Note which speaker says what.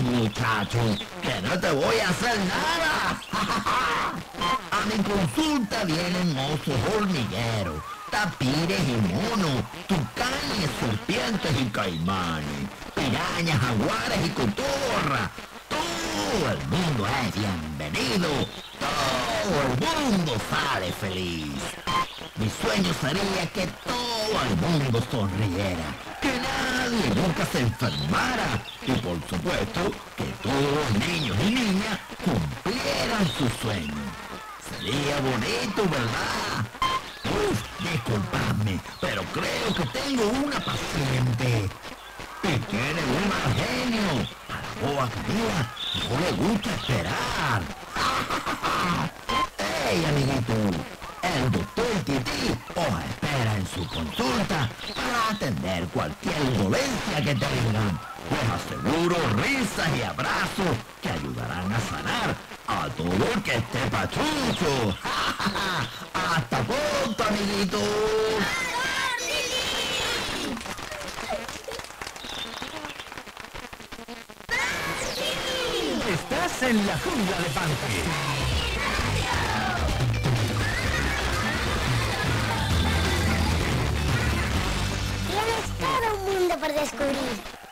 Speaker 1: muchacho, que no te voy a hacer nada. A mi consulta vienen osos hormigueros, tapires y monos, tucanes, serpientes y caimanes, pirañas, jaguares y cotorras. Todo el mundo es bienvenido, todo el mundo sale feliz. Mi sueño sería que todo el mundo sonriera, que nadie nunca se enfermara y por supuesto que todos los niños y niñas cumplieran su sueño. Sería bonito, ¿verdad? Uf, disculpadme, pero creo que tengo una paciente y tiene un mal genio. A la boa Camila no le gusta esperar. ¡Hey, amiguito! El doctor Tití os espera en su consulta para atender cualquier dolencia que tengan. Les aseguro risas y abrazos que ayudarán a sanar a todo el que esté pachucho. ¡Hasta pronto, amiguitos!
Speaker 2: Estás en la jungla de Panty.
Speaker 3: Tienes todo un mundo por descubrir.